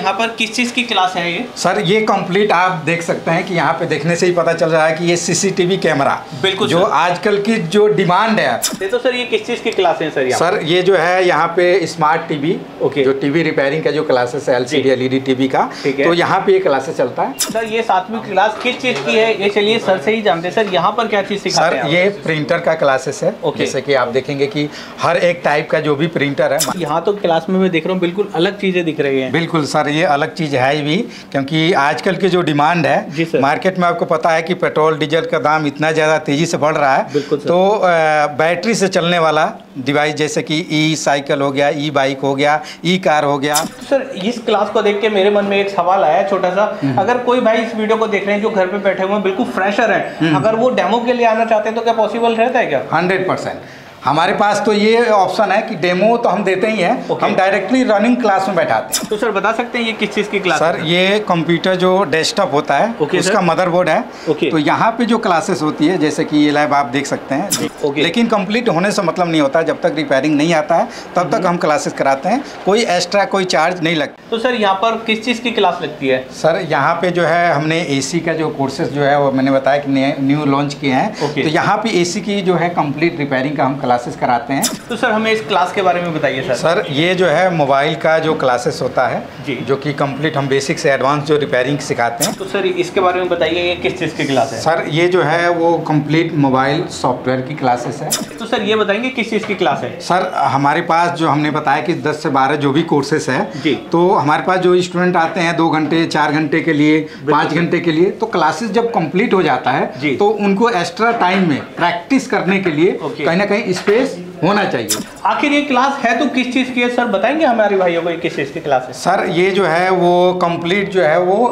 यहाँ पर किस चीज़ की क्लास है ये? सर ये कंप्लीट आप देख सकते हैं कि यहाँ पे देखने से ही पता चल रहा है कि ये सीसीटीवी कैमरा बिल्कुल जो आजकल की जो डिमांड है। तो सर ये किस चीज़ की क्लास है सर? सर ये जो है यहाँ पे स्मार्ट टीवी, जो टीवी रिपेयरिंग का जो क्लासेस है LCD LED टीवी का, तो यहाँ पे ये क्लासेस चलता है। सर ये 7वीं क्लास किस चीज़ की है ये चलिए सर से ही जानते हैं। सर यहाँ पर क्या चीज़ सिखाते हैं? सर ये प्रिंटर का क्लासेस है। जैसे कि आप देखेंगे कि हर एक टाइप का जो भी प्रिंटर है। यहाँ तो क्लास में मैं देख रहा हूँ बिल्कुल अलग चीज़ें दिख रही हैं। बिल्कुल सर ये अलग चीज़ है भी, क्योंकि आजकल की जो डिमांड है मार्केट में, आपको पता है कि पेट्रोल डीजल का दाम इतना ज़्यादा तेज़ी से बढ़ रहा है। तो बैटरी से चलने वाला डिवाइस जैसे कि ई साइकिल हो गया, ई बाइक हो गया, ई कार हो गया। तो सर इस क्लास को देख के मेरे मन में एक सवाल आया छोटा सा, अगर कोई भाई इस वीडियो को देख रहे हैं जो घर पे बैठे हुए हैं बिल्कुल फ्रेशर है, अगर वो डेमो के लिए आना चाहते हैं तो क्या पॉसिबल रहता है क्या? 100% हमारे पास तो ये ऑप्शन है कि डेमो तो हम देते ही हैं, हम डायरेक्टली रनिंग क्लास में बैठाते हैं। तो सर बता सकते हैं ये किस चीज़ की क्लास? सर ये कंप्यूटर जो डेस्कटॉप होता है उसका मदरबोर्ड है। तो यहाँ पे जो क्लासेस होती है जैसे कि ये लैब आप देख सकते हैं, लेकिन कंप्लीट होने से मतलब नहीं होता, जब तक रिपेयरिंग नहीं आता है तब तक हम क्लासेस कराते हैं, कोई एक्स्ट्रा कोई चार्ज नहीं लगता। तो सर यहाँ पर किस चीज़ की क्लास लगती है? सर यहाँ पे जो है हमने AC का जो कोर्सेज जो है वो मैंने बताया कि न्यू लॉन्च किए हैं। तो यहाँ पे AC की जो है कंप्लीट रिपेयरिंग का हम क्लासेस कराते हैं। तो सर हमें इस क्लास के बारे में बताइए सर। सर ये जो है मोबाइल का जो क्लासेस होता है जी, जो कि कंप्लीट हम बेसिक से एडवांस जो रिपेयरिंग सिखाते हैं। तो सर इसके बारे में बताइए ये किस चीज़ की क्लास है? सर ये जो है वो कंप्लीट मोबाइल सॉफ्टवेयर की क्लासेस है। तो सर ये बताएंगे किस चीज़ की क्लास है? सर हमारे पास जो हमने बताया कि 10 से 12 जो भी कोर्सेस है जी, तो हमारे पास जो स्टूडेंट आते हैं 2 घंटे 4 घंटे के लिए, 5 घंटे के लिए, तो क्लासेस जब कंप्लीट हो जाता है तो उनको एक्स्ट्रा टाइम में प्रैक्टिस करने के लिए कहीं ना कहीं स्पेस होना चाहिए। आखिर ये क्लास है तो किस चीज़ की है सर, बताएंगे हमारे भाइयों को ये किस चीज़ की क्लास है? सर ये जो है वो कंप्लीट जो है वो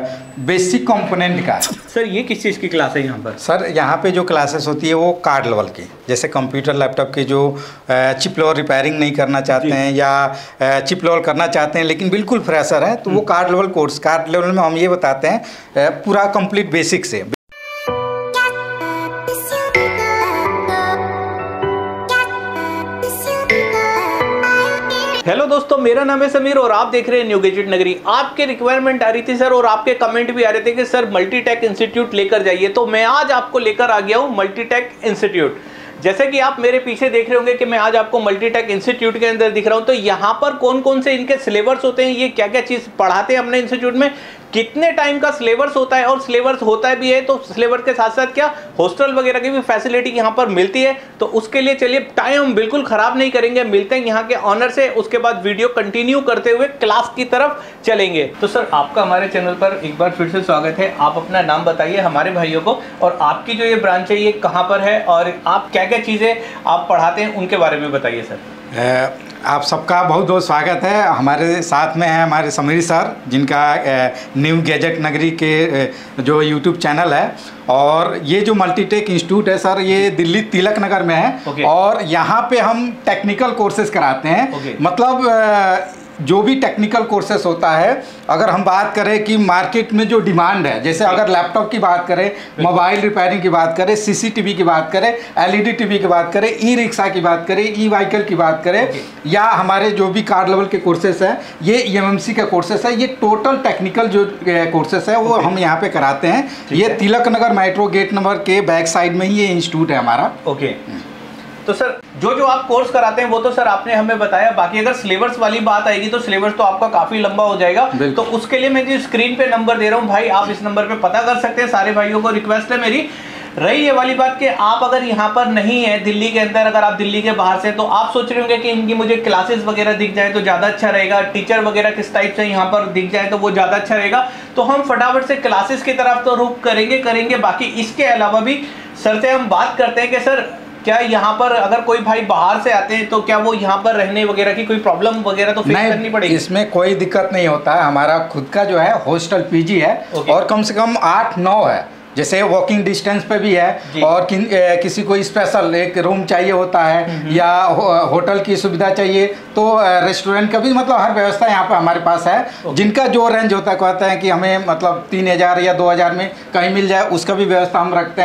बेसिक कंपोनेंट का है। सर ये किस चीज़ की क्लास है यहाँ पर? सर यहाँ पे जो क्लासेस होती है वो कार्ड लेवल की, जैसे कंप्यूटर लैपटॉप के जो चिप लेवल रिपेयरिंग नहीं करना चाहते हैं या चिप लेवल करना चाहते हैं लेकिन बिल्कुल फ्रेशर है, तो वो card level course, card level में हम ये बताते हैं पूरा कंप्लीट बेसिक से। हेलो दोस्तों, मेरा नाम है समीर और आप देख रहे हैं न्यू गैजेट नगरी। आपके रिक्वायरमेंट आ रही थी सर और आपके कमेंट भी आ रहे थे कि सर मल्टीटेक इंस्टीट्यूट लेकर जाइए, तो मैं आज आपको लेकर आ गया हूँ मल्टीटेक इंस्टीट्यूट। जैसे कि आप मेरे पीछे देख रहे होंगे कि मैं आज आपको मल्टीटेक इंस्टीट्यूट के अंदर दिख रहा हूं, तो यहाँ पर कौन कौन से इनके सिलेबस होते हैं, ये क्या क्या चीज़ पढ़ाते हैं अपने इंस्टीट्यूट में, कितने टाइम का सिलेबस होता है, और सिलेबस होता भी है तो सिलेबस के साथ साथ क्या हॉस्टल वगैरह की भी फैसिलिटी यहाँ पर मिलती है। तो उसके लिए चलिए टाइम हम बिल्कुल ख़राब नहीं करेंगे, मिलते हैं यहाँ के ऑनर से, उसके बाद वीडियो कंटिन्यू करते हुए क्लास की तरफ चलेंगे। तो सर आपका हमारे चैनल पर एक बार फिर से स्वागत है। आप अपना नाम बताइए हमारे भाइयों को, और आपकी जो ये ब्रांच है ये कहाँ पर है और आप क्या क्या चीज़ें आप पढ़ाते हैं उनके बारे में बताइए सर। आप सबका बहुत बहुत स्वागत है। हमारे साथ में हैं हमारे समीर सर, जिनका न्यू गैजेट नगरी के जो यूट्यूब चैनल है, और ये जो मल्टीटेक इंस्टीट्यूट है सर ये दिल्ली तिलक नगर में है। और यहाँ पे हम टेक्निकल कोर्सेज कराते हैं। मतलब जो भी टेक्निकल कोर्सेस होता है, अगर हम बात करें कि मार्केट में जो डिमांड है, जैसे अगर लैपटॉप की बात करें, मोबाइल रिपेयरिंग की बात करें, CCTV की बात करें, LED टीवी की बात करें, ई रिक्शा की बात करें, ई व्हीकल की बात करें, या हमारे जो भी कार्ड लेवल के कोर्सेस हैं, ये EMMC का कोर्सेस है, ये टोटल टेक्निकल जो कोर्सेस है वो हम यहाँ पे कराते हैं। ये Tilak Nagar metro gate number के बैक साइड में ही ये इंस्टीट्यूट है हमारा। तो सर जो आप कोर्स कराते हैं वो तो सर आपने हमें बताया, बाकी अगर सिलेबस वाली बात आएगी तो सिलेबस तो आपका काफी लंबा हो जाएगा। तो उसके लिए मैं जो स्क्रीन पे नंबर दे रहा हूँ भाई, आप इस नंबर पे पता कर सकते हैं। सारे भाइयों को रिक्वेस्ट है मेरी। रही ये वाली बात कि आप अगर यहाँ पर नहीं है दिल्ली के अंदर, अगर आप दिल्ली के बाहर से, तो आप सोच रहे होंगे कि इनकी मुझे क्लासेस वगैरह दिख जाए तो ज़्यादा अच्छा रहेगा, टीचर वगैरह किस टाइप से यहाँ पर दिख जाए तो वो ज़्यादा अच्छा रहेगा। तो हम फटाफट से क्लासेस की तरफ तो रुख करेंगे। बाकी इसके अलावा भी सर से हम बात करते हैं कि सर क्या यहाँ पर अगर कोई भाई बाहर से आते हैं तो क्या वो यहाँ पर रहने वगैरह की कोई प्रॉब्लम वगैरह तो फेस करनी पड़ेगी? इसमें कोई दिक्कत नहीं होता है। हमारा खुद का जो है हॉस्टल PG है और कम से कम 8-9 है। जैसे वॉकिंग डिस्टेंस पे भी है, और किसी को स्पेशल एक रूम चाहिए होता है या होटल की सुविधा चाहिए तो रेस्टोरेंट का भी मतलब हर व्यवस्था यहाँ पे हमारे पास है। जिनका जो रेंज होता है, कहते हैं कि हमें मतलब 3000 या 2000 में कहीं मिल जाए, उसका भी व्यवस्था हम रखते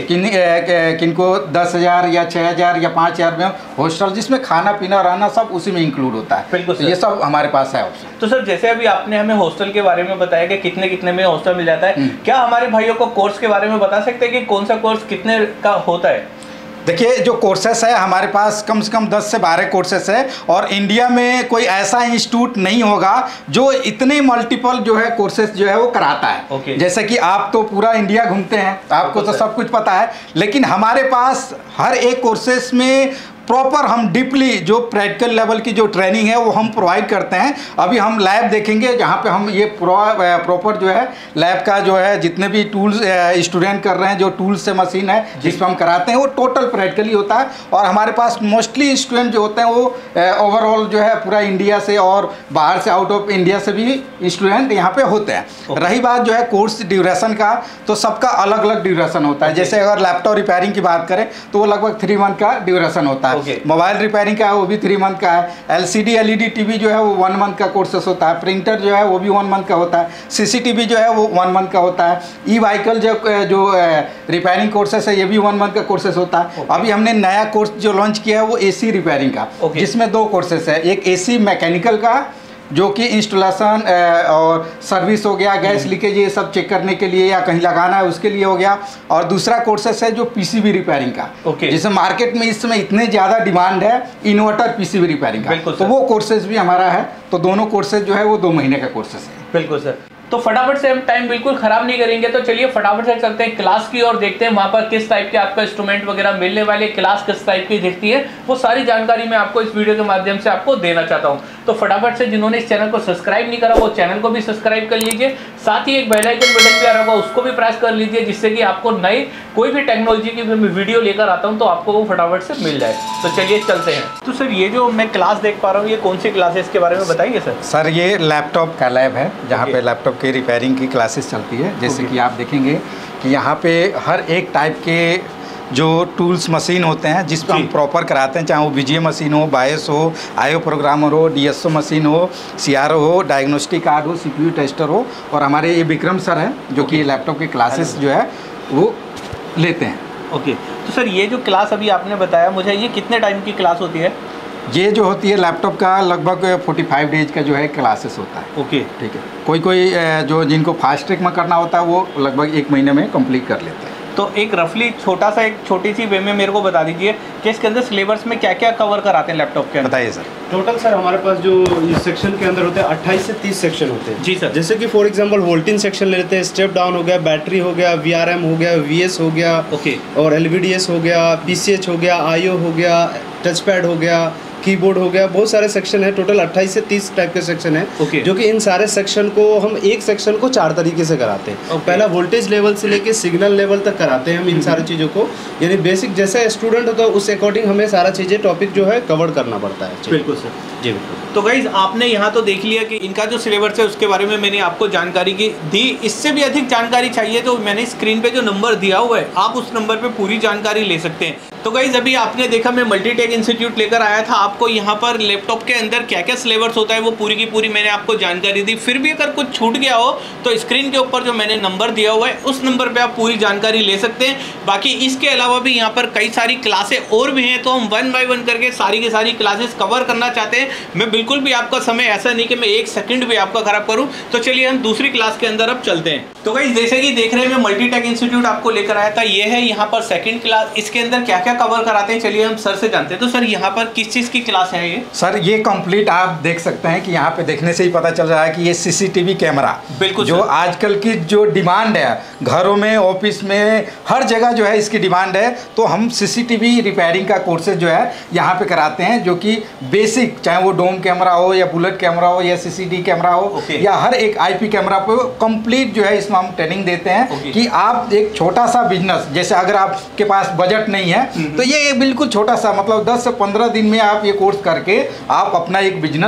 हैं। किनको 10,000 या 6,000 या 5,000 में हॉस्टल, जिसमें खाना पीना रहना सब उसी में इंक्लूड होता है। तो ये सब हमारे पास है ऑप्शन। तो सर जैसे अभी आपने हमें हॉस्टल के बारे में बताया कि कितने में हॉस्टल मिल जाता है, क्या हमारे भाइयों को कोर्स के बारे में बता सकते हैं कि कौन सा कोर्स कितने का होता है? देखिए, जो कोर्सेस है हमारे पास कम से कम 10 से 12 कोर्सेस है, और इंडिया में कोई ऐसा इंस्टीट्यूट नहीं होगा जो इतने मल्टीपल जो है कोर्सेस जो है वो कराता है। जैसे कि आप तो पूरा इंडिया घूमते हैं, आपको तो सब कुछ पता है, लेकिन हमारे पास हर एक कोर्सेस में प्रॉपर हम डीपली जो प्रैक्टिकल लेवल की जो ट्रेनिंग है वो हम प्रोवाइड करते हैं। अभी हम लैब देखेंगे जहाँ पे हम ये प्रॉपर जो है लैब का जो है जितने भी टूल्स स्टूडेंट कर रहे हैं, जो टूल्स से मशीन है जिस पर हम कराते हैं, वो टोटल प्रैक्टिकली होता है। और हमारे पास मोस्टली स्टूडेंट जो होते हैं वो ओवरऑल जो है पूरा इंडिया से और बाहर से, आउट ऑफ इंडिया से भी स्टूडेंट यहाँ पे होते हैं। रही बात जो है कोर्स ड्यूरेशन का, तो सबका अलग अलग ड्यूरेशन होता है। जैसे अगर लैपटॉप रिपेयरिंग की बात करें तो वो लगभग 3 मंथ का ड्यूरेशन होता है। मोबाइल रिपेयरिंग का है वो भी 3 मंथ का है। एलसीडी एलईडी टीवी जो है वो 1 मंथ का कोर्सेस होता है। प्रिंटर जो है वो भी 1 मंथ का होता है। सीसीटीवी जो है वो 1 मंथ का होता है। ई व्हीकल जो रिपेयरिंग कोर्सेस है ये भी 1 मंथ का कोर्सेस होता है। अभी हमने नया कोर्स जो लॉन्च किया है वो एसी रिपेयरिंग का, जिसमें 2 कोर्सेस है। एक एसी मैकेनिकल का जो कि इंस्टॉलेशन और सर्विस हो गया, गैस लीकेज ये सब चेक करने के लिए या कहीं लगाना है उसके लिए हो गया, और दूसरा कोर्सेस है जो पीसीबी रिपेयरिंग का, जिसमें मार्केट में इस समय इतने ज़्यादा डिमांड है इन्वर्टर पीसीबी रिपेयरिंग का, तो वो कोर्सेज भी हमारा है। तो दोनों कोर्सेज जो है वो 2 महीने का कोर्सेस है। बिल्कुल सर। तो फटाफट से हम टाइम बिल्कुल खराब नहीं करेंगे, तो चलिए फटाफट से चलते हैं क्लास की और देखते हैं वहाँ पर किस टाइप के आपका इंस्ट्रूमेंट वगैरह मिलने वाले, क्लास किस टाइप की दिखती है, वो सारी जानकारी मैं आपको इस वीडियो के माध्यम से आपको देना चाहता हूँ। तो फटाफट से जिन्होंने इस चैनल को सब्सक्राइब नहीं करा वो चैनल को भी सब्सक्राइब कर लीजिए, साथ ही एक बेल आइकन बटन पे आ रहा होगा उसको भी प्रेस कर लीजिए, जिससे कि आपको नई कोई भी टेक्नोलॉजी की वीडियो लेकर आता हूँ तो आपको वो फटाफट से मिल जाए। तो चलिए चलते हैं। तो सर ये जो मैं क्लास देख पा रहा हूँ ये कौन सी क्लास है, इसके बारे में बताइए सर। सर ये लैपटॉप का लैब है जहाँ पे लैपटॉप की रिपेयरिंग की क्लासेस चलती है। जैसे कि आप देखेंगे कि यहाँ पे हर एक टाइप के जो टूल्स मशीन होते हैं जिस पर हम प्रॉपर कराते हैं, चाहे वो बीजीए मशीन हो, बायस हो, आईओ प्रोग्रामर हो, डीएसओ मशीन हो, सीआरओ हो, डायग्नोस्टिक कार्ड हो, सीपीयू टेस्टर हो, और हमारे ये विक्रम सर हैं जो कि लैपटॉप की क्लासेस जो है वो लेते हैं। तो सर ये जो क्लास अभी आपने बताया मुझे, ये कितने टाइम की क्लास होती है? ये जो होती है लैपटॉप का लगभग 45 डेज का जो है क्लासेस होता है। ठीक है। कोई जो जिनको फास्ट ट्रैक में करना होता है वो लगभग 1 महीने में कंप्लीट कर लेते हैं। तो एक रफली छोटी सी वे में मेरे को बता दीजिए कि इसके अंदर सिलेबस में क्या क्या कवर कराते हैं लैपटॉप के अंदर? बताइए सर। टोटल सर हमारे पास जो इस सेक्शन के अंदर होते हैं 28 से 30 सेक्शन होते हैं। जी सर। जैसे कि फॉर एग्जांपल वोल्टेज सेक्शन ले लेते हैं, स्टेप डाउन हो गया, बैटरी हो गया, वीआरएम हो गया, वीएस हो गया, और एलवीडीएस हो गया, पीसीएच हो गया, आईओ हो गया, टच पैड हो गया, कीबोर्ड हो गया, बहुत सारे सेक्शन है। टोटल 28 से 30 टाइप के सेक्शन है, जो कि इन सारे सेक्शन को हम एक सेक्शन को 4 तरीके से कराते हैं। पहला वोल्टेज लेवल से लेके सिग्नल लेवल तक कराते हैं हम इन सारी चीज़ों को, यानी बेसिक जैसे स्टूडेंट होता है उस अकॉर्डिंग हमें सारा चीज़ें टॉपिक जो है कवर करना पड़ता है। बिल्कुल सर, जी बिल्कुल। तो गाइज आपने यहाँ तो देख लिया कि इनका जो सिलेबस है उसके बारे में मैंने आपको जानकारी दी। इससे भी अधिक जानकारी चाहिए तो मैंने स्क्रीन पे जो नंबर दिया हुआ है आप उस नंबर पे पूरी जानकारी ले सकते हैं। तो गाइज अभी आपने देखा मैं मल्टीटेक इंस्टीट्यूट लेकर आया था, आपको यहाँ पर लैपटॉप के अंदर क्या क्या सिलेबस होता है वो पूरी की पूरी मैंने आपको जानकारी दी। फिर भी अगर कुछ छूट गया हो तो स्क्रीन के ऊपर जो मैंने नंबर दिया हुआ है उस नंबर पर आप पूरी जानकारी ले सकते हैं। बाकी इसके अलावा भी यहाँ पर कई सारी क्लासें और भी हैं, तो हम 1 बाय 1 करके सारी की सारी क्लासेस कवर करना चाहते हैं। मैं बिल्कुल भी आपका समय ऐसा नहीं कि मैं 1 सेकंड भी आपका खराब करूं। तो चलिए हम दूसरी क्लास के अंदर अब चलते हैं। तो गाइस जैसे कि देख रहे हैं मैं मल्टीटेक इंस्टीट्यूट आपको लेकर आया था, ये है यहाँ पर सेकंड क्लास। इसके अंदर क्या क्या कवर कराते हैं चलिए हम सर से जानते हैं। तो सर यहाँ पर किस चीज़ की क्लास है ये? सर ये कंप्लीट आप देख सकते हैं कि यहाँ पे देखने से ही पता चल रहा है कि ये सीसीटीवी कैमरा, बिल्कुल जो आजकल की जो डिमांड है घरों में, ऑफिस में, हर जगह जो है इसकी डिमांड है। तो हम सीसीटीवी रिपेयरिंग का कोर्सेज जो है यहाँ पे कराते हैं, जो कि बेसिक चाहे वो डोम कैमरा हो या बुलेट कैमरा हो या सीसीडी कैमरा हो या हर एक आईपी कैमरा पे कंप्लीट जो है इसमें हम ट्रेनिंग देते हैं कि आप एक छोटा सा बिजनेस, जैसे अगर आपके पास बजट नहीं है तो ये बिल्कुल छोटा सा मतलब 10 से 15 दिन में आप ये कोर्स करके आप अपना एक बिजनेस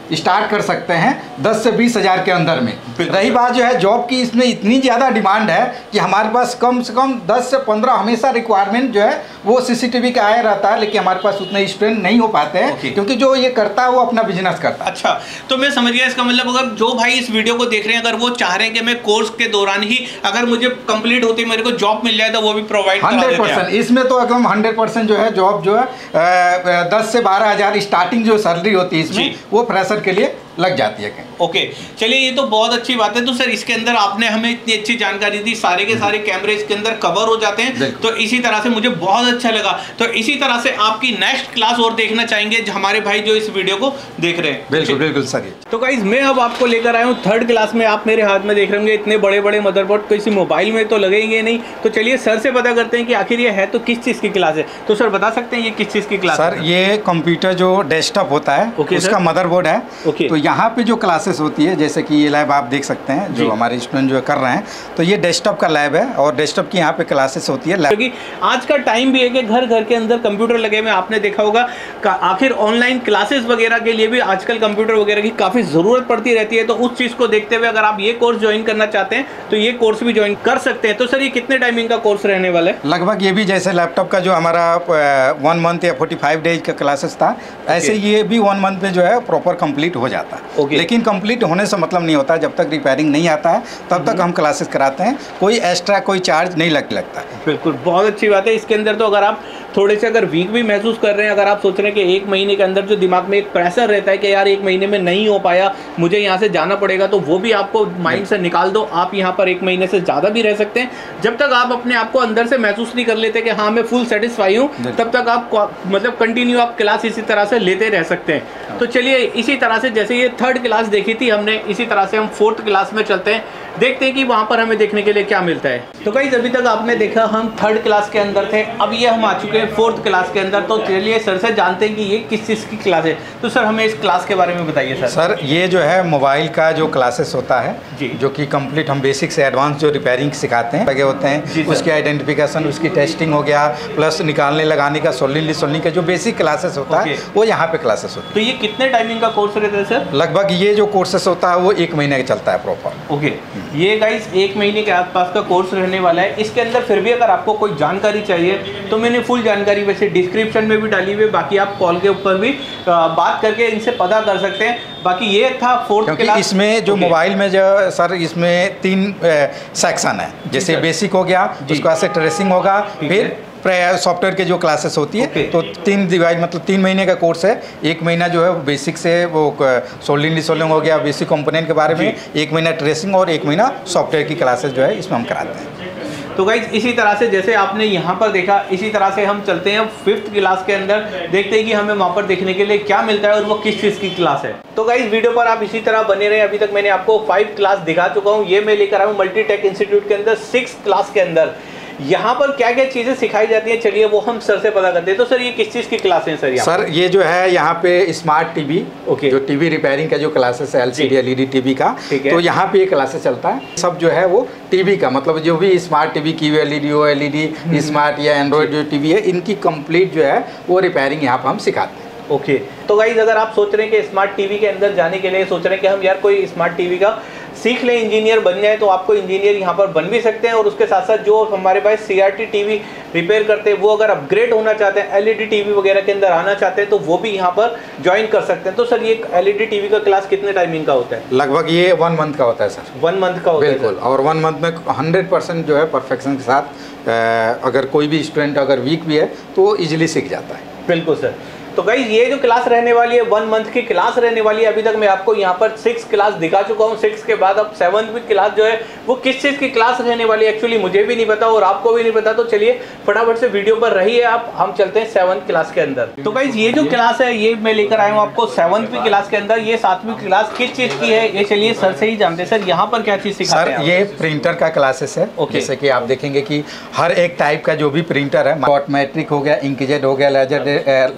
स्टार्ट कर सकते हैं 10 से 20 हज़ार के अंदर में। रही बात जो है जॉब की, इसमें इतनी ज़्यादा डिमांड है कि हमारे पास कम से कम 10 से 15 हमेशा रिक्वायरमेंट जो है वो CCTV का आया रहता है, लेकिन हमारे पास उतने स्टूडेंट नहीं हो पाते हैं क्योंकि जो ये करता है वो अपना बिजनेस करता है। अच्छा, तो मैं समझ गया। इसका मतलब अगर जो भाई इस वीडियो को देख रहे हैं, अगर वो चाह रहे हैं कि मैं कोर्स के दौरान ही अगर मुझे कंप्लीट होती मेरे को जॉब मिल जाए तो वो भी प्रोवाइड 100%। इसमें तो एकदम 100% जो है जॉब जो है 10 से 12 हज़ार स्टार्टिंग जो सैलरी होती है इसमें वो फ्रेशर के लिए लग जाती है। ओके, चलिए ये तो बहुत अच्छी बात है। तो सर इसके अंदर आपने हमें इतनी अच्छी जानकारी दी, सारे के सारे कैमरे इसके अंदर कवर हो जाते हैं, तो इसी तरह से मुझे बहुत अच्छा लगा। तो इसी तरह से आपकी नेक्स्ट क्लास और देखना चाहेंगे हमारे भाई जो इस वीडियो को देख रहे हैं। बिल्कुल बिल्कुल सर। तो गाइस मैं अब आपको लेकर आया हूँ 3rd क्लास में। आप मेरे हाथ में देख रहे होंगे इतने बड़े बड़े मदरबोर्ड, किसी मोबाइल में तो लगेंगे नहीं। तो चलिए सर से पता करते हैं कि आखिर ये है तो किस चीज़ की क्लास है। तो सर बता सकते हैं ये किस चीज़ की क्लास है? सर ये कंप्यूटर जो डेस्कटॉप होता है उसका मदरबोर्ड है। तो यहाँ पे जो क्लासेस होती है, जैसे कि ये लैब आप देख सकते हैं जो हमारे स्टूडेंट जो कर रहे हैं, तो ये डेस्कटॉप का लैब है और डेस्कटॉप की यहाँ पे क्लासेस होती है। क्योंकि आज का टाइम भी है कि घर घर के अंदर कंप्यूटर लगे हुए, आपने देखा होगा आखिर ऑनलाइन क्लासेस वगैरह के लिए भी आजकल कंप्यूटर वगैरह की काफ़ी ज़रूरत पड़ती रहती है। तो उस चीज़ को देखते हुए अगर आप ये कोर्स ज्वाइन करना चाहते हैं तो ये कोर्स भी ज्वाइन कर सकते हैं। तो सर ये कितने टाइमिंग का कोर्स रहने वाला है? लगभग ये भी जैसे लैपटॉप का जो हमारा 1 मंथ या 45 डेज का क्लासेस था, ऐसे ये भी 1 मंथ में जो है प्रॉपर कंप्लीट हो जाता है। लेकिन कंप्लीट होने से मतलब नहीं होता, जब तक रिपेयरिंग नहीं आता है तब तक हम क्लासेस कराते हैं, कोई एक्स्ट्रा कोई चार्ज नहीं लगता। बिल्कुल, बहुत अच्छी बात है। इसके अंदर तो अगर आप थोड़े से अगर वीक भी महसूस कर रहे हैं, अगर आप सोच रहे हैं कि 1 महीने के अंदर जो दिमाग में एक प्रेशर रहता है कि यार 1 महीने में नहीं हो पाया, मुझे यहाँ से जाना पड़ेगा, तो वो भी आपको माइंड से निकाल दो। आप यहाँ पर 1 महीने से ज़्यादा भी रह सकते हैं। जब तक आप अपने आप को अंदर से महसूस नहीं कर लेते कि हाँ मैं फुल सेटिस्फाई हूँ, तब तक आप मतलब कंटिन्यू आप क्लास इसी तरह से लेते रह सकते हैं। तो चलिए इसी तरह से जैसे ये 3rd क्लास देखी थी हमने, इसी तरह से हम 4th क्लास में चलते हैं, देखते हैं कि वहाँ पर हमें देखने के लिए क्या मिलता है। तो गाइस अभी तक आपने देखा हम 3rd क्लास के अंदर थे, अब ये हम आ चुके हैं 4th क्लास के अंदर। तो चलिए सर से जानते हैं कि ये किस चीज़ की क्लास है। तो सर हमें इस क्लास के बारे में बताइए सर। सर ये जो है मोबाइल का जो क्लासेस होता है जी, जो कि कंप्लीट हम बेसिक से एडवांस जो रिपेयरिंग सिखाते हैं लगे होते हैं, उसकी आइडेंटिफिकेशन, उसकी टेस्टिंग हो गया, प्लस निकालने लगाने का सोल्डिंग का जो बेसिक क्लासेस होता है वो यहाँ पे क्लासेस होता है। तो ये कितने टाइमिंग का कोर्स रहता है सर? लगभग ये जो कोर्सेस होता है वो 1 महीने का चलता है प्रॉपर। ओके, ये गाइस 1 महीने के आसपास का कोर्स रहने वाला है। इसके अंदर फिर भी अगर आपको कोई जानकारी चाहिए तो मैंने फुल जानकारी वैसे डिस्क्रिप्शन में भी डाली हुई है, बाकी आप कॉल के ऊपर भी बात करके इनसे पता कर सकते हैं। बाकी ये था 4th क्लास। इसमें जो मोबाइल में जो सर इसमें 3 सेक्शन है, जैसे बेसिक हो गया, उसके बाद से ट्रेसिंग होगा, फिर सॉफ्टवेयर के जो क्लासेस होती है। तो 3 डिवाइड मतलब 3 महीने का कोर्स है। 1 महीना जो है बेसिक से वो सोल्डिंग हो गया, बेसिक कंपोनेंट के बारे में, 1 महीना ट्रेसिंग और 1 महीना सॉफ्टवेयर की क्लासेस जो है इसमें हम कराते हैं। तो गाइज इसी तरह से जैसे आपने यहाँ पर देखा, इसी तरह से हम चलते हैं 5th क्लास के अंदर, देखते हैं कि हमें वहाँ पर देखने के लिए क्या मिलता है और वो किस चीज़ की क्लास है। तो गाइज वीडियो पर आप इसी तरह बने रहे। अभी तक मैंने आपको 5 क्लास दिखा चुका हूँ। ये मैं लेकर आया हूँ मल्टीटेक इंस्टीट्यूट के अंदर 6th क्लास के अंदर। यहाँ पर क्या क्या चीज़ें सिखाई जाती हैं, चलिए वो हम सर से पता करते हैं। तो सर ये किस चीज़ की क्लास है सर? सर ये जो है यहाँ पे स्मार्ट टीवी, जो टीवी रिपेयरिंग का जो क्लासेस है, LCD LED टीवी का, तो यहाँ पे ये क्लासेस चलता है। सब जो है वो टीवी का मतलब जो भी स्मार्ट टीवी की LED हो, LED स्मार्ट या एंड्रॉयड जो टीवी है, इनकी कंप्लीट जो है वो रिपेयरिंग यहाँ पर हम सिखाते हैं। ओके, तो गाइज अगर आप सोच रहे हैं कि स्मार्ट टीवी के अंदर जाने के लिए सोच रहे हैं कि हम यार कोई स्मार्ट टीवी का सीख लें, इंजीनियर बन जाए, तो आपको इंजीनियर यहाँ पर बन भी सकते हैं। और उसके साथ साथ जो हमारे पास CRT टीवी रिपेयर करते हैं, वो अगर अपग्रेड होना चाहते हैं, LED टीवी वगैरह के अंदर आना चाहते हैं, तो वो भी यहाँ पर ज्वाइन कर सकते हैं। तो सर ये LED टीवी का क्लास कितने टाइमिंग का होता है? लगभग ये 1 मंथ का होता है सर। 1 मंथ का होता है बिल्कुल। और 1 मंथ में 100% जो है परफेक्शन के साथ अगर कोई भी स्टूडेंट अगर वीक भी है तो वो ईजिली सीख जाता है। बिल्कुल सर। तो गाइस ये जो क्लास रहने वाली है 1 मंथ की क्लास रहने वाली है। अभी तक मैं आपको यहाँ पर 6 क्लास दिखा चुका हूँ। 6 के बाद अब 7वीं क्लास जो है वो किस चीज़ की क्लास रहने वाली है एक्चुअली मुझे भी नहीं पता और आपको भी नहीं पता। तो चलिए फटाफट से वीडियो पर रहिए आप, हम चलते हैं 7th क्लास के अंदर। तो गाइस ये जो क्लास है ये मैं लेकर आया हूँ आपको 7वीं क्लास के अंदर। ये 7वीं क्लास किस चीज़ की है ये चलिए सर से ही जानते हैं। सर यहाँ पर क्या चीज़ सिखाते हैं? सर ये प्रिंटर का क्लासेस है। जैसे कि आप देखेंगे कि हर एक टाइप का जो भी प्रिंटर है, ऑटोमेटिक हो गया, इंकजेट हो गया, लेजर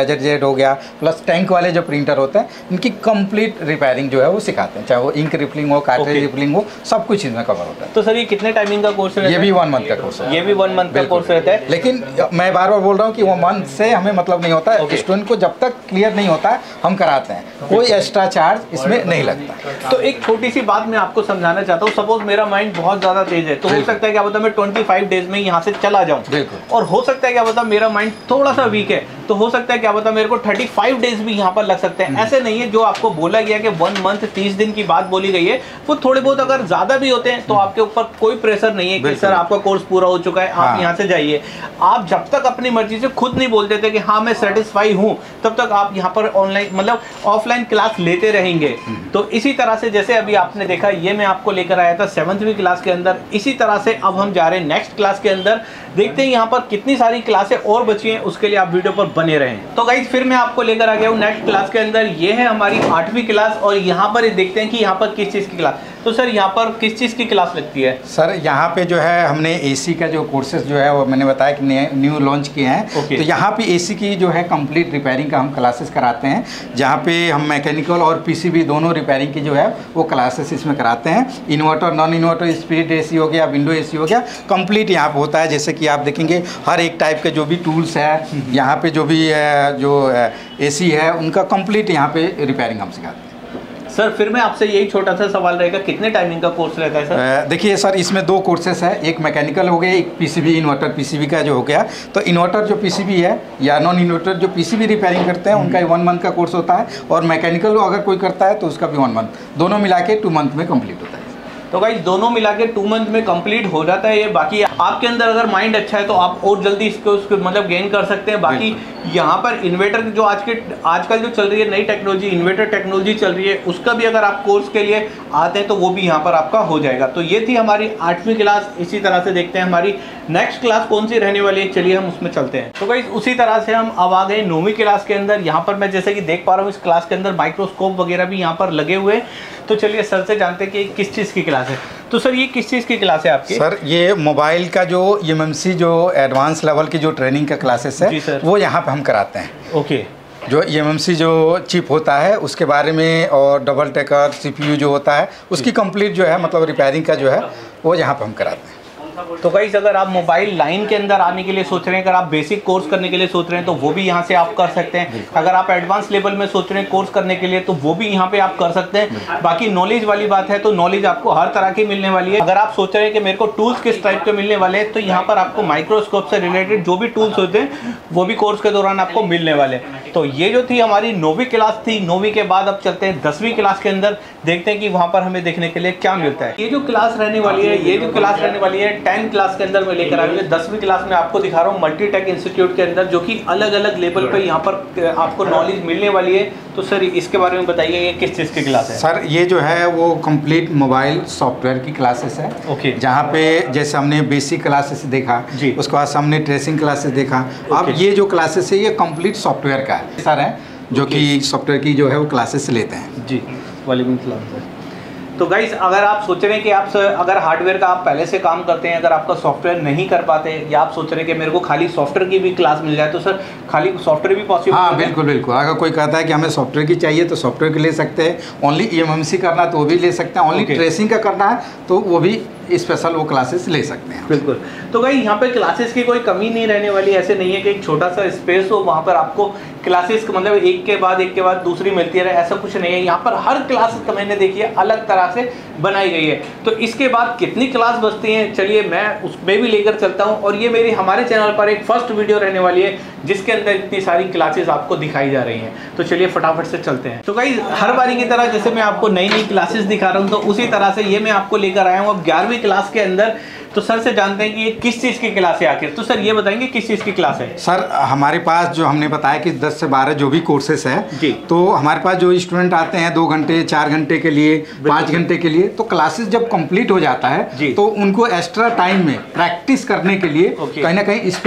बजट जेट हो गया, प्लस टैंक वाले जो प्रिंटर होते हैं इनकी कंप्लीट रिपेयरिंग जो है वो सिखाते हैं, चाहे वो इंक रिफिलिंग हो, कार्ट्रिज रिफिलिंग हो, सब कुछ इसमें कवर होता है। तो सर ये कितने टाइमिंग का कोर्स है? ये भी 1 मंथ का कोर्स है। ये भी 1 मंथ का कोर्स रहता है। लेकिन मैं बार बार बोल रहा हूँ कि वो मंथ से हमें मतलब नहीं होता है, स्टूडेंट को जब तक क्लियर नहीं होता है हम कराते हैं, कोई एक्स्ट्रा चार्ज इसमें नहीं लगता। तो एक छोटी सी बात मैं आपको समझाना चाहता हूँ, सपोज मेरा माइंड बहुत ज्यादा तेज है, तो हो सकता है क्या पता मैं 25 डेज में यहाँ से चला जाऊँ, और हो सकता है क्या पता मेरा माइंड थोड़ा सा वीक है, तो हो सकता है क्या पता मेरे को 35 डेज भी यहाँ पर लग सकते हैं। ऐसे नहीं है, जो आपको बोला गया कि 1 मंथ 30 दिन की बात बोली गई है, वो थोड़े बहुत अगर ज्यादा भी होते हैं तो आपके ऊपर कोई प्रेशर नहीं है कि सर आपका कोर्स पूरा हो चुका है, आप यहाँ से जाइए। आप जब तक अपनी मर्जी से खुद नहीं बोल देते कि हाँ मैं सेटिस्फाई हूँ, तब तक आप यहाँ पर ऑनलाइन मतलब ऑफलाइन क्लास लेते रहेंगे। तो इसी तरह से जैसे अभी आपने देखा, ये मैं आपको लेकर आया था 7वीं क्लास के अंदर, इसी तरह से अब हम जा रहे हैं नेक्स्ट क्लास के अंदर। देखते हैं यहाँ पर कितनी सारी क्लासें और बची हैं, उसके लिए आप वीडियो पर बने रहें। तो गाइस फिर मैं आपको लेकर आ गया हूँ नेक्स्ट क्लास के अंदर। ये है हमारी 8वीं क्लास, और यहाँ पर देखते हैं कि यहाँ पर किस चीज़ की क्लास। तो सर यहाँ पर किस चीज़ की क्लास लगती है? सर यहाँ पे जो है हमने एसी का जो कोर्सेज जो है वो मैंने बताया कि न्यू लॉन्च किए हैं। तो यहाँ पे एसी की जो है कंप्लीट रिपेयरिंग का हम क्लासेस कराते हैं, जहाँ पे हम मैकेनिकल और पीसीबी दोनों रिपेयरिंग की जो है वो क्लासेस इसमें कराते हैं। Inverter, non inverter, split AC हो गया, विंडो एसी हो गया, कंप्लीट यहाँ पे होता है। जैसे कि आप देखेंगे हर एक टाइप के जो भी टूल्स है यहाँ पे, जो भी जो एसी है उनका कंप्लीट यहाँ पे रिपेयरिंग हम सिखाते हैं। सर फिर मैं आपसे यही छोटा सा सवाल रहेगा, कितने टाइमिंग का कोर्स रहता है सर? देखिए सर, इसमें 2 कोर्सेस है, एक मैकेनिकल हो गया, एक पीसीबी इन्वर्टर पीसीबी का जो हो गया। तो इन्वर्टर जो पीसीबी है या नॉन इन्वर्टर जो पीसीबी रिपेयरिंग करते हैं उनका 1 मंथ का कोर्स होता है, और मैकेनिकल अगर कोई करता है तो उसका भी 1 मंथ, दोनों मिला के 2 मंथ में कम्प्लीट होता है। तो गाइस दोनों मिला के 2 मंथ में कंप्लीट हो जाता है ये। बाकी आपके अंदर अगर माइंड अच्छा है तो आप और जल्दी इसको मतलब गेन कर सकते हैं। बाकी यहाँ पर इन्वर्टर जो आजकल जो चल रही है नई टेक्नोलॉजी, इन्वर्टर टेक्नोलॉजी चल रही है, उसका भी अगर आप कोर्स के लिए आते हैं तो वो भी यहाँ पर आपका हो जाएगा। तो ये थी हमारी 8वीं क्लास। इसी तरह से देखते हैं हमारी नेक्स्ट क्लास कौन सी रहने वाली है, चलिए हम उसमें चलते हैं। तो गाइस उसी तरह से हम अब आ गए 9वीं क्लास के अंदर। यहाँ पर मैं जैसे कि देख पा रहा हूँ इस क्लास के अंदर माइक्रोस्कोप वगैरह भी यहाँ पर लगे हुए। तो चलिए सर से जानते हैं कि किस चीज़ की क्लास है। तो सर ये किस चीज़ की क्लास है आपकी? सर ये मोबाइल का जो एमएमसी जो एडवांस लेवल की जो ट्रेनिंग का क्लासेस है वो यहाँ पे हम कराते हैं। ओके। जो एमएमसी जो चिप होता है उसके बारे में, और डबल टेकर सीपीयू जो होता है उसकी कंप्लीट जो है मतलब रिपेयरिंग का जो है वो यहाँ पे हम कराते हैं। तो गाइस अगर आप मोबाइल लाइन के अंदर आने के लिए सोच रहे हैं, अगर आप बेसिक कोर्स करने के लिए सोच रहे हैं तो वो भी यहाँ से आप कर सकते हैं। अगर आप एडवांस लेवल में सोच रहे हैं कोर्स करने के लिए तो वो भी यहाँ पे आप कर सकते हैं। बाकी नॉलेज वाली बात है तो नॉलेज आपको हर तरह की मिलने वाली है। अगर आप सोच रहे हैं कि मेरे को टूल्स किस टाइप के मिलने वाले हैं, तो यहाँ पर आपको माइक्रोस्कोप से रिलेटेड जो भी टूल्स होते हैं वो भी कोर्स के दौरान आपको मिलने वाले। तो ये जो थी हमारी 9वीं क्लास थी। 9वीं के बाद अब चलते हैं 10वीं क्लास के अंदर, देखते हैं कि वहाँ पर हमें देखने के लिए क्या मिलता है। ये जो क्लास रहने वाली है, ये जो क्लास रहने वाली है 10 क्लास के अंदर मैं लेकर आ गई। 10वीं क्लास में आपको दिखा रहा हूँ मल्टीटेक इंस्टीट्यूट के अंदर, जो कि अलग अलग लेवल पे यहाँ पर आपको नॉलेज मिलने वाली है। तो सर इसके बारे में बताइए, ये किस चीज़ की क्लास है? सर ये जो है वो कंप्लीट मोबाइल सॉफ्टवेयर की क्लासेस है। ओके। जहाँ पे जैसे हमने बेसिक क्लासेस देखा, उसके बाद हमने ट्रेसिंग क्लासेस देखा। अब ये जो क्लासेस है ये कंप्लीट सॉफ्टवेयर का है सर, है जो कि सॉफ्टवेयर की जो है वो क्लासेस लेते हैं। जी, वालेकुम सलाम सर। तो गाइस अगर आप सोच रहे हैं कि आप अगर हार्डवेयर का आप पहले से काम करते हैं, अगर आपका सॉफ्टवेयर नहीं कर पाते, या आप सोच रहे हैं कि मेरे को खाली सॉफ्टवेयर की भी क्लास मिल जाए, तो सर खाली सॉफ्टवेयर भी पॉसिबल? हाँ बिल्कुल बिल्कुल। अगर कोई कहता है कि हमें सॉफ्टवेयर की चाहिए तो सॉफ्टवेयर की ले सकते हैं, ओनली एमएमसी करना है तो वो भी ले सकते हैं, ओनली ट्रेसिंग का करना है तो वो भी स्पेशल वो क्लासेस ले सकते हैं। बिल्कुल। तो गाइस यहाँ पे क्लासेस की कोई कमी नहीं रहने वाली। ऐसे नहीं है कि एक छोटा सा स्पेस हो वहाँ पर आपको क्लासेस मतलब एक के बाद दूसरी मिलती रहे, ऐसा कुछ नहीं है। यहाँ पर हर क्लास मैंने देखिए अलग तरह से बनाई गई है। तो इसके बाद कितनी क्लास बचती हैं, चलिए मैं उसमें भी लेकर चलता हूँ। और ये मेरी हमारे चैनल पर एक फर्स्ट वीडियो रहने वाली है जिसके अंदर इतनी सारी क्लासेस आपको दिखाई जा रही हैं। तो चलिए फटाफट से चलते हैं। तो गाइस हर बारी की तरह जैसे मैं आपको नई नई क्लासेस दिखा रहा हूँ, तो उसी तरह से ये मैं आपको लेकर आया हूँ अब 11वीं क्लास के अंदर। तो सर से जानते हैं कि ये किस चीज़ की क्लास है आखिर। तो सर ये बताएंगे किस चीज़ की क्लास है? सर हमारे पास जो हमने बताया कि 10 से 12 जो भी कोर्सेस है जी, तो हमारे पास जो स्टूडेंट आते हैं 2 घंटे 4 घंटे के लिए, 5 घंटे के लिए, तो क्लासेस जब कंप्लीट हो जाता है तो उनको एक्स्ट्रा टाइम में प्रैक्टिस करने के लिए कहीं ना कहीं स्पेस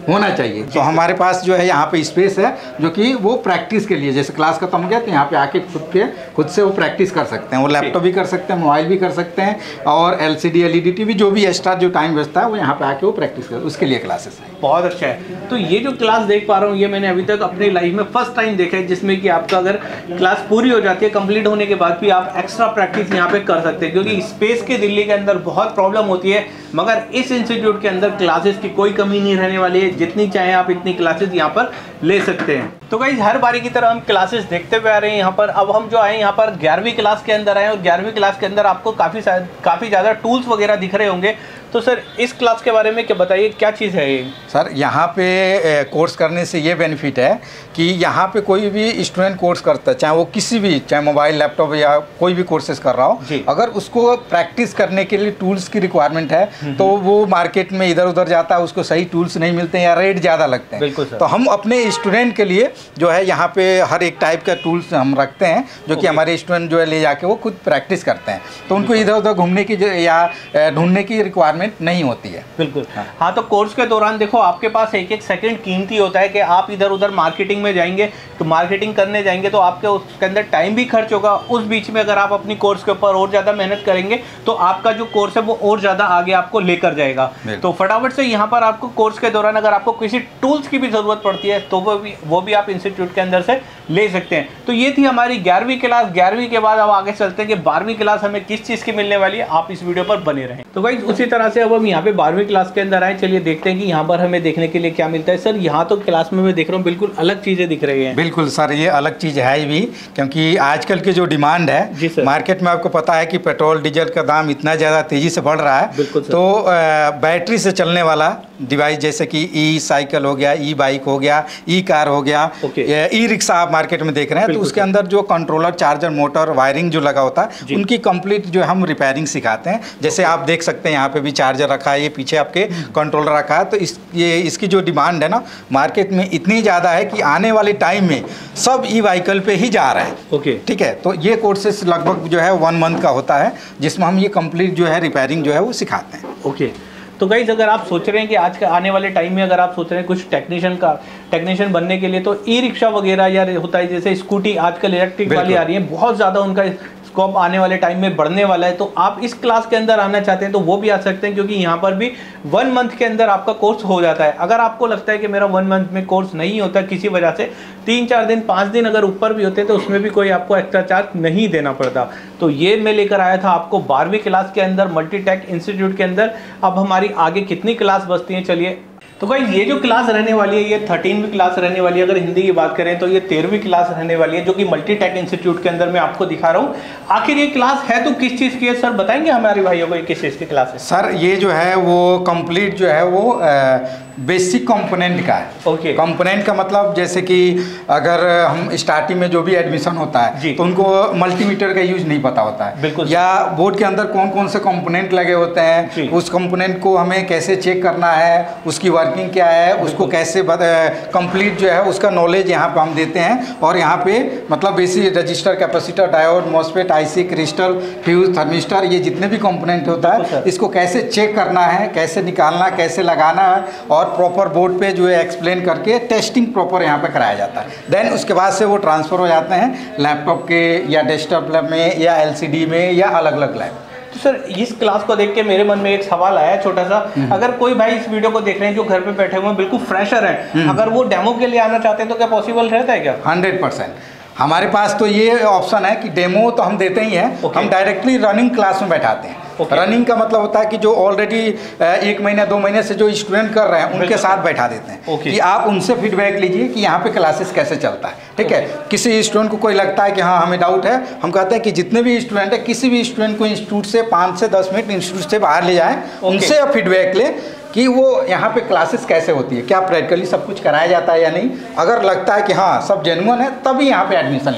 होना चाहिए। तो हमारे पास जो है यहाँ पे स्पेस है जो कि वो प्रैक्टिस के लिए, जैसे क्लास खत्म हो गया तो यहाँ पे आके खुद से वो प्रैक्टिस कर सकते हैं। वो लैपटॉप भी कर सकते हैं, मोबाइल भी कर सकते हैं, और LCD LED TV जो भी एक्स्ट्रा जो टाइम बचता है वो यहाँ पे आके वो प्रैक्टिस कर, उसके लिए क्लासेस है। बहुत अच्छा है। तो ये जो क्लास देख पा रहा हूँ, ये मैंने अभी तक अपनी लाइफ में फर्स्ट टाइम देखा है, जिसमें कि आपका अगर क्लास पूरी हो जाती है, कंप्लीट होने के बाद भी आप एक्स्ट्रा प्रैक्टिस यहाँ पे कर सकते हैं, क्योंकि स्पेस के दिल्ली के अंदर बहुत प्रॉब्लम होती है। मगर इस इंस्टीट्यूट के अंदर क्लासेस की कोई कमी नहीं रहने वाली है, जितनी चाहे आप इतनी क्लासेस यहाँ पर ले सकते हैं। तो गाइस, हर बारी की तरह हम क्लासेस देखते हुए आ रहे हैं यहाँ पर। अब हम जो आए यहाँ पर 11वीं क्लास के अंदर आए, और 11वीं क्लास के अंदर आपको काफ़ी ज़्यादा टूल्स वगैरह दिख रहे होंगे। तो सर, इस क्लास के बारे में क्या बताइए, क्या चीज़ है ये? सर, यहाँ पे कोर्स करने से ये बेनिफिट है कि यहाँ पे कोई भी स्टूडेंट कोर्स करता है, चाहे वो किसी भी, चाहे मोबाइल, लैपटॉप या कोई भी कोर्सेज कर रहा हो, अगर उसको प्रैक्टिस करने के लिए टूल्स की रिक्वायरमेंट है तो वो मार्केट में इधर उधर जाता है, उसको सही टूल्स नहीं मिलते हैं या रेट ज़्यादा लगते हैं। बिल्कुल सर। तो हम अपने स्टूडेंट के लिए जो है यहाँ पे हर एक टाइप का टूल्स हम रखते हैं, जो कि हमारे स्टूडेंट जो है ले जाके वो खुद प्रैक्टिस करते हैं, तो उनको इधर उधर घूमने की या ढूंढने की रिक्वायरमेंट नहीं होती है। बिल्कुल। हाँ, तो कोर्स के दौरान देखो, आपके पास एक एक सेकंड कीमती होता है कि आप इधर उधर मार्केटिंग में जाएंगे, तो मार्केटिंग करने जाएंगे तो आपके उसके अंदर टाइम भी खर्च होगा। उस बीच में अगर आप अपनी कोर्स के ऊपर और ज़्यादा मेहनत करेंगे तो आपका जो कोर्स है वो और ज़्यादा आगे आपको लेकर जाएगा। तो फटाफट से यहाँ पर आपको कोर्स के दौरान अगर आपको किसी टूल्स की भी ज़रूरत पड़ती है तो वो भी आप इंस्टीट्यूट के अंदर से ले सकते हैं। तो ये थी हमारी 11वीं क्लास। 11वीं के बाद अब आगे चलते हैं कि 12वीं क्लास हमें किस चीज़ की मिलने वाली है। आप इस वीडियो पर बने रहें। तो गाइस, उसी तरह से अब हम यहाँ पे 12वीं क्लास के अंदर आए। चलिए देखते हैं कि यहाँ पर हमें देखने के लिए क्या मिलता है। सर, यहाँ तो क्लास में मैं देख रहा हूँ बिल्कुल अलग चीज़ें दिख रही हैं। बिल्कुल सर, ये अलग चीज़ है ही भी, क्योंकि आजकल की जो डिमांड है मार्केट में, आपको पता है कि पेट्रोल डीजल का दाम इतना ज़्यादा तेज़ी से बढ़ रहा है। तो बैटरी से चलने वाला डिवाइस, जैसे कि ई साइकिल हो गया, ई बाइक हो गया, ई कार हो गया, ई रिक्शा आप मार्केट में देख रहे हैं, तो उसके अंदर जो कंट्रोलर, चार्जर, मोटर, वायरिंग जो लगा होता है, उनकी कंप्लीट जो हम रिपेयरिंग सिखाते हैं। जैसे आप देख सकते हैं यहाँ पे भी चार्जर रखा है, ये पीछे आपके कंट्रोलर रखा है। तो इसकी जो डिमांड है ना मार्केट में इतनी ज़्यादा है कि आने वाले टाइम में सब ई व्हीकल पे ही जा रहा है। ठीक है, तो ये कोर्सेस लगभग जो है 1 मंथ का होता है, जिसमें हम ये कंप्लीट जो है रिपेयरिंग जो है वो सिखाते हैं। तो गाइस, अगर आप सोच रहे हैं कि आज के आने वाले टाइम में अगर आप सोच रहे हैं कुछ टेक्नीशियन बनने के लिए, तो ई रिक्शा वगैरह या होता है, जैसे स्कूटी आजकल इलेक्ट्रिक वाली आ रही है, बहुत ज़्यादा उनका स्कोप आने वाले टाइम में बढ़ने वाला है। तो आप इस क्लास के अंदर आना चाहते हैं तो वो भी आ सकते हैं, क्योंकि यहाँ पर भी 1 मंथ के अंदर आपका कोर्स हो जाता है। अगर आपको लगता है कि मेरा 1 मंथ में कोर्स नहीं होता किसी वजह से, 3-4 दिन 5 दिन अगर ऊपर भी होते हैं तो उसमें भी कोई आपको एक्स्ट्रा चार्ज नहीं देना पड़ता। तो ये मैं लेकर आया था आपको 12वीं क्लास के अंदर मल्टीटेक इंस्टीट्यूट के अंदर। अब हमारी आगे कितनी क्लास बचती हैं, चलिए। तो गाइस, ये जो क्लास रहने वाली है ये 13वीं क्लास रहने वाली है। अगर हिंदी की बात करें तो ये 13वीं क्लास रहने वाली है, जो कि मल्टीटेक इंस्टीट्यूट के अंदर मैं आपको दिखा रहा हूँ। आखिर ये क्लास है तो किस चीज़ की है सर, बताएंगे हमारे भाइयों को ये किस चीज़ की क्लास है? सर, ये जो है वो कंप्लीट जो है वो बेसिक कंपोनेंट का है। कंपोनेंट का मतलब, जैसे कि अगर हम स्टार्टिंग में जो भी एडमिशन होता है तो उनको मल्टीमीटर का यूज नहीं पता होता है, या बोर्ड के अंदर कौन कौन से कंपोनेंट लगे होते हैं, उस कंपोनेंट को हमें कैसे चेक करना है, उसकी वर्किंग क्या है, उसको कैसे कंप्लीट जो है उसका नॉलेज यहाँ पे हम देते हैं। और यहाँ पे मतलब basic resistor, capacitor, diode, MOSFET, IC, crystal, fuse, thermistor, ये जितने भी कंपोनेंट होता है इसको कैसे चेक करना है, कैसे निकालना, कैसे लगाना है, और प्रॉपर बोर्ड पे जो है एक्सप्लेन करके टेस्टिंग प्रॉपर यहाँ पे कराया जाता है। देन उसके बाद से वो ट्रांसफ़र हो जाते हैं लैपटॉप के या डेस्कटॉप लैब में या LCD में या अलग अलग लैब। तो सर, इस क्लास को देख के मेरे मन में एक सवाल आया छोटा सा। अगर कोई भाई इस वीडियो को देख रहे हैं जो घर पे बैठे हुए हैं, बिल्कुल फ्रेशर हैं, अगर वो डेमो के लिए आना चाहते हैं तो क्या पॉसिबल रहता है क्या? 100% हमारे पास तो ये ऑप्शन है कि डेमो तो हम देते ही हैं, हम डायरेक्टली रनिंग क्लास में बैठाते हैं। रनिंग का मतलब होता है कि जो ऑलरेडी 1 महीना 2 महीने से जो स्टूडेंट कर रहे हैं उनके साथ बैठा देते हैं कि आप उनसे फीडबैक लीजिए कि यहाँ पे क्लासेस कैसे चलता है। ठीक है, किसी स्टूडेंट को कोई लगता है कि हाँ हमें डाउट है, हम कहते हैं कि जितने भी स्टूडेंट है, किसी भी स्टूडेंट को इंस्टीट्यूट से 5 से 10 मिनट इंस्टीट्यूट से बाहर ले जाएं, उनसे आप फीडबैक लें कि वो यहाँ पे क्लासेस कैसे होती है, क्या प्रैक्टिकली सब कुछ कराया जाता है या नहीं। अगर लगता है कि हाँ सब जेन्युइन है, तभी यहाँ पे एडमिशन लेना होता है।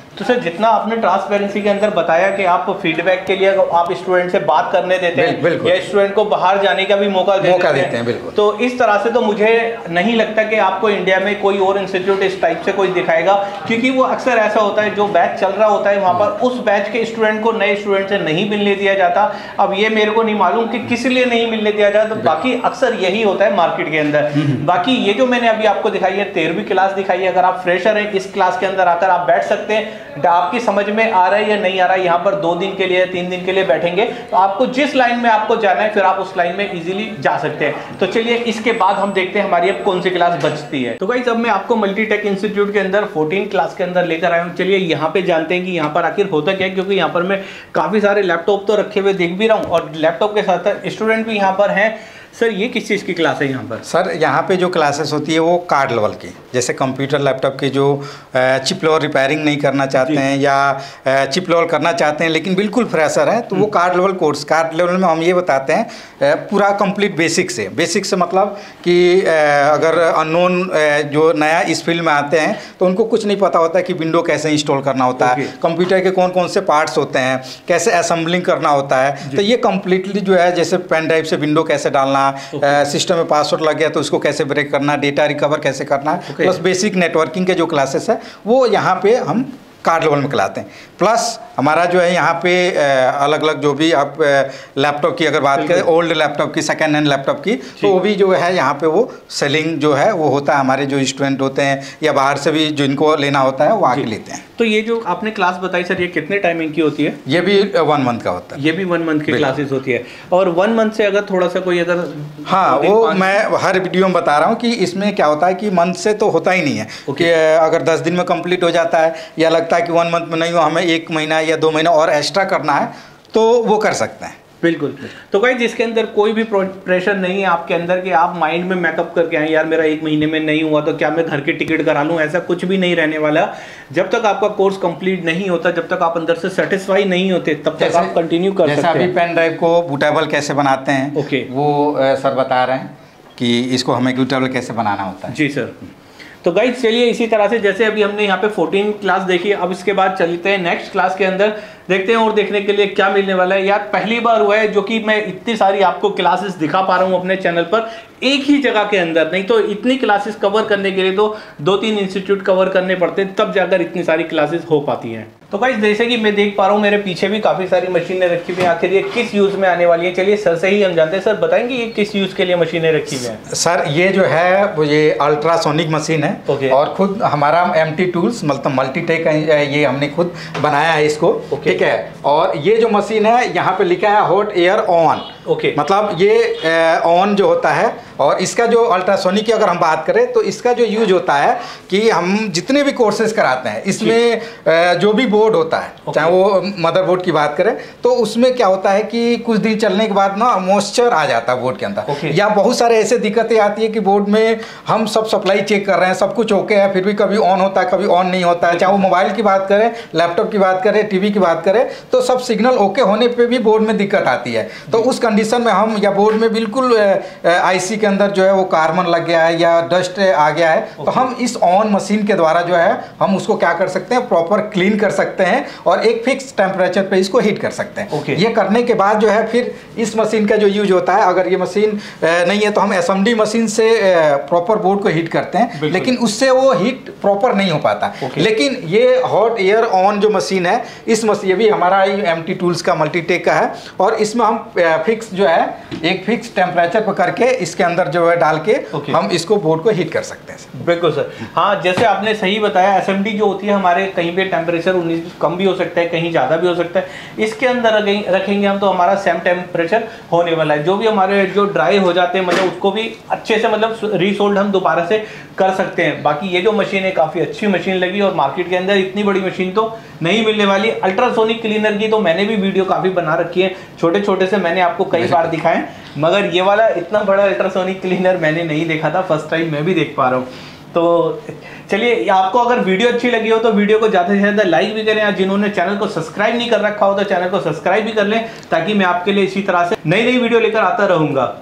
तो सर जितना आपने ट्रांसपेरेंसी के अंदर बताया कि आप फीडबैक के लिए आप स्टूडेंट से बात करने देते हैं या स्टूडेंट को बाहर जाने का भी मौका देते हैं बिल्कुल, तो इस तरह से तो मुझे नहीं लगता कि आपको इंडिया में कोई और इंस्टीट्यूट इस टाइप से कोई दिखाएगा, क्योंकि वो अक्सर ऐसा होता है जो बैच चल रहा होता है वहाँ पर उस बैच के स्टूडेंट को नए स्टूडेंट से नहीं मिलने दिया जाता। अब ये मेरे को नहीं मालूम कि किस लिए नहीं मिलने दिया जाता, तो बाकी अक्सर यही होता है मार्केट के अंदर। बाकी ये जो मैंने अभी आपको दिखाई है 13वीं क्लास दिखाई है, अगर आप फ्रेशर हैं इस क्लास के अंदर आकर आप बैठ सकते हैं। आपकी समझ में आ रहा है या नहीं आ रहा है, यहाँ पर 2 दिन के लिए 3 दिन के लिए बैठेंगे तो आपको जिस लाइन में आपको जाना है फिर आप उस लाइन में इजीली जा सकते हैं। तो चलिए इसके बाद हम देखते हैं हमारी अब कौन सी क्लास बचती है। तो गाइस अब मैं आपको मल्टीटेक इंस्टीट्यूट के अंदर 14 क्लास के अंदर लेकर आया हूँ। चलिए यहाँ पे जानते हैं कि यहाँ पर आखिर होता क्या है, क्योंकि यहाँ पर मैं काफी सारे लैपटॉप तो रखे हुए देख भी रहा हूँ और लैपटॉप के साथ स्टूडेंट भी यहाँ पर हैं। सर ये किस चीज़ की क्लास है यहाँ पर? सर यहाँ पे जो क्लासेस होती है वो कार्ड लेवल की, जैसे कंप्यूटर लैपटॉप की जो चिप लेवल रिपेयरिंग नहीं करना चाहते हैं या चिप लेवल करना चाहते हैं लेकिन बिल्कुल फ्रेशर है, तो वो card level course, card level में हम ये बताते हैं पूरा कंप्लीट बेसिक से मतलब कि अगर अननोन जो नया इस फील्ड में आते हैं तो उनको कुछ नहीं पता होता है कि विंडो कैसे इंस्टॉल करना होता है, कंप्यूटर के कौन कौन से पार्ट्स होते हैं, कैसे असेंबलिंग करना होता है। तो ये कम्प्लीटली जो है जैसे पेन ड्राइव से विंडो कैसे डालना, सिस्टम में पासवर्ड लग गया तो उसको कैसे ब्रेक करना, डेटा रिकवर कैसे करना, प्लस बेसिक नेटवर्किंग के जो क्लासेस है वो यहाँ पे हम कार्ड लेवल में खिलाते हैं। प्लस हमारा जो है यहाँ पे अलग अलग जो भी आप लैपटॉप की अगर बात करें, ओल्ड लैपटॉप की, सेकेंड हैंड लैपटॉप की, तो वो भी जो है यहाँ पे वो सेलिंग जो है वो होता है। हमारे जो स्टूडेंट होते हैं या बाहर से भी जिनको लेना होता है वो आके लेते हैं। तो ये जो आपने क्लास बताई सर, ये कितने टाइमिंग की होती है? ये भी 1 मंथ का होता है। ये भी 1 मंथ की क्लासेस होती है। और 1 मंथ से अगर थोड़ा सा कोई अगर, हाँ वो मैं हर वीडियो में बता रहा हूँ कि इसमें क्या होता है कि मंथ से तो होता ही नहीं है कि अगर 10 दिन में कंप्लीट हो जाता है या लगता है कि 1 मंथ में नहीं हो, हमें 1 महीना या 2 महीना और एक्स्ट्रा करना है तो वो कर सकते हैं। बिल्कुल। तो भाई जिसके अंदर कोई भी प्रेशर नहीं है आपके अंदर कि आप माइंड में मेकअप करके आए यार मेरा 1 महीने में नहीं हुआ तो क्या मैं घर की टिकट करा लूँ, ऐसा कुछ भी नहीं रहने वाला। जब तक आपका कोर्स कंप्लीट नहीं होता, जब तक आप अंदर से सेटिस्फाई नहीं होते, तब तक आप कंटिन्यू कर सकते हैं। जैसे अभी पेन ड्राइव को बूटेबल कैसे बनाते हैं, वो सर बता रहे हैं कि इसको हमें बूटेबल कैसे बनाना होता है। जी सर। तो गाइस चलिए इसी तरह से जैसे अभी हमने यहाँ पे 14 क्लास देखी, अब इसके बाद चलते हैं नेक्स्ट क्लास के अंदर, देखते हैं और देखने के लिए क्या मिलने वाला है। यार पहली बार हुआ है जो कि मैं इतनी सारी आपको क्लासेस दिखा पा रहा हूँ अपने चैनल पर एक ही जगह के अंदर। नहीं तो इतनी क्लासेस कवर करने के लिए तो 2-3 इंस्टीट्यूट कवर करने पड़ते हैं, तब जाकर इतनी सारी क्लासेस हो पाती हैं। तो गाइस जैसे कि मैं देख पा रहा हूँ मेरे पीछे भी काफ़ी सारी मशीनें रखी हुई हैं, आखिर ये किस यूज़ में आने वाली है? चलिए सर से ही हम जानते हैं। सर बताएंगे ये किस यूज़ के लिए मशीनें रखी हुई हैं? सर ये जो है वो ये अल्ट्रासोनिक मशीन है और खुद हमारा MT टूल्स मतलब मल्टीटेक ये हमने खुद बनाया है इसको, ठीक है। और ये जो मशीन है यहाँ पे लिखा है हॉट एयर ऑन, मतलब ये ऑन जो होता है। और इसका जो अल्ट्रासोनिक की अगर हम बात करें तो इसका जो यूज होता है कि हम जितने भी कोर्सेज कराते हैं इसमें जो भी बोर्ड होता है, चाहे वो मदरबोर्ड की बात करें तो उसमें क्या होता है कि कुछ दिन चलने के बाद ना मॉइस्चर आ जाता है बोर्ड के अंदर, या बहुत सारे ऐसे दिक्कतें आती है कि बोर्ड में हम सब सप्लाई चेक कर रहे हैं, सब कुछ ओके है, फिर भी कभी ऑन होता है कभी ऑन नहीं होता है। चाहे वो मोबाइल की बात करें, लैपटॉप की बात करें, टीवी की बात करें, तो सब सिग्नल ओके होने पर भी बोर्ड में दिक्कत आती है। तो उस कंडीशन में हम या बोर्ड में बिल्कुल IC के अंदर जो है वो कार्बन लग गया है या डस्ट आ गया है, तो हम इस ऑन मशीन के द्वारा जो है हम उसको क्या कर सकते हैं, प्रॉपर क्लीन कर सकते हैं और एक फिक्स टेम्परेचर पे इसको हीट कर सकते हैं। ये करने के बाद जो है फिर इस मशीन का जो यूज होता है, अगर ये मशीन नहीं है तो हम SMD मशीन से प्रॉपर बोर्ड को हीट करते हैं, लेकिन उससे वो हीट प्रॉपर नहीं हो पाता। लेकिन ये हॉट एयर ऑन जो मशीन है, इस मशीन ये भी हमारा MT टूल्स का मल्टीटेक का है और इसमें हम फिक्स जो है एक फिक्स टेम्परेचर पर करके इसके अंदर जो है डाल के हम इसको बोर्ड को हीट कर सकते हैं। बिल्कुल सर। हाँ जैसे आपने सही बताया, SMD जो होती है हमारे कहीं पे टेम्परेचर 19 कम भी हो सकता है, कहीं ज़्यादा भी हो सकता है। इसके अंदर रखेंगे हम तो हमारा सेम टेम्परेचर होने वाला है। जो भी हमारे जो ड्राई हो जाते हैं मतलब उसको भी अच्छे से मतलब रीसोल्ड हम दोबारा से कर सकते हैं। बाकी ये जो मशीन है काफ़ी अच्छी मशीन लगी और मार्केट के अंदर इतनी बड़ी मशीन तो नहीं मिलने वाली। अल्ट्रासोनिक क्लीनर की तो मैंने भी वीडियो काफ़ी बना रखी है, छोटे छोटे से मैंने आपको कई बार दिखाएं, मगर ये वाला इतना बड़ा अल्ट्रासोनिक क्लीनर मैंने नहीं देखा था, फर्स्ट टाइम मैं भी देख पा रहा हूँ। तो चलिए आपको अगर वीडियो अच्छी लगी हो तो वीडियो को ज़्यादा से ज़्यादा लाइक भी करें, जिन्होंने चैनल को सब्सक्राइब नहीं कर रखा हो तो चैनल को सब्सक्राइब भी कर लें, ताकि मैं आपके लिए इसी तरह से नई नई वीडियो लेकर आता रहूँगा।